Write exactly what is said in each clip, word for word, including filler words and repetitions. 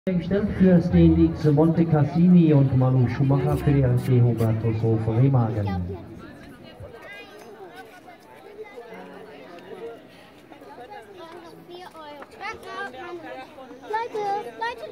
Gestellt für den X Monte Cassini und Manu Schumacher für die R C Hubertus Hof Remagen. Leute, Leute!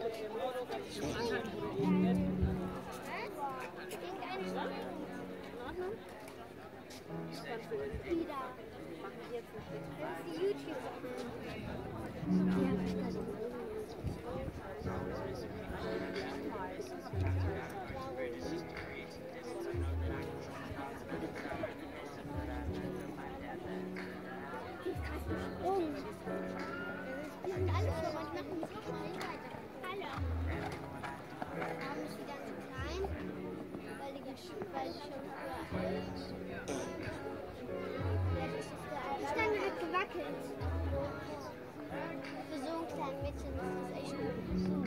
Für so ein kleines Mädchen ist das echt gut.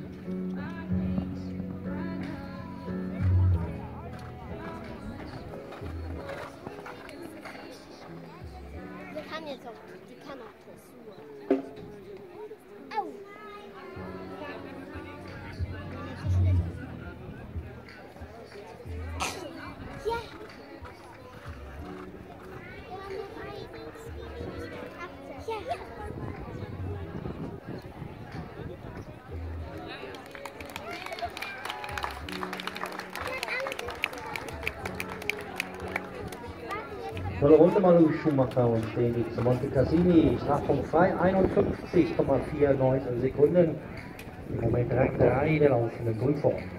Die kann jetzt auch, die kann auch Dressur. Au! Ja! Ja! Tolle Runde Manu Schumacher und den X Monte Cassini. Strafpunkt frei, einundfünfzig Komma neun vier Sekunden. Im Moment Rang drei der laufenden Prüfung.